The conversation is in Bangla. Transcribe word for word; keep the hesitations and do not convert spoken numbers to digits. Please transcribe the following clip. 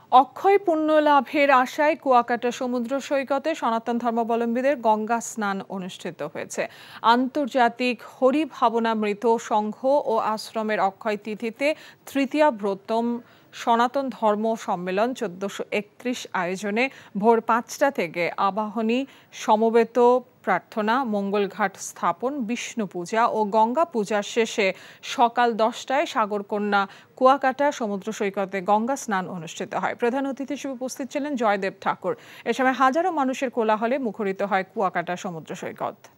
অক্ষয় পুণ্য লাভের আশায় কুয়াকাটা সমুদ্র সৈকতে সনাতন ধর্মাবলম্বীদের গঙ্গা স্নান অনুষ্ঠিত হয়েছে। আন্তর্জাতিক হরিভাবনামৃত সংঘ ও আশ্রমের অক্ষয় তিথিতে তৃতীয়া ব্রতম সনাতন ধর্ম সম্মেলন চোদ্দশো একত্রিশ আয়োজনে ভোর পাঁচটা থেকে আবাহনী, সমবেত প্রার্থনা, মঙ্গলঘাট স্থাপন, বিষ্ণু পূজা ও গঙ্গা পূজা শেষে সকাল দশটায় সাগরকন্যা কুয়াকাটা সমুদ্র সৈকতে গঙ্গা স্নান অনুষ্ঠিত হয়। প্রধান অতিথি হিসেবে উপস্থিত ছিলেন জয়দেব ঠাকুর। এ সময় হাজারো মানুষের কোলাহলে মুখরিত হয় কুয়াকাটা সমুদ্র সৈকত।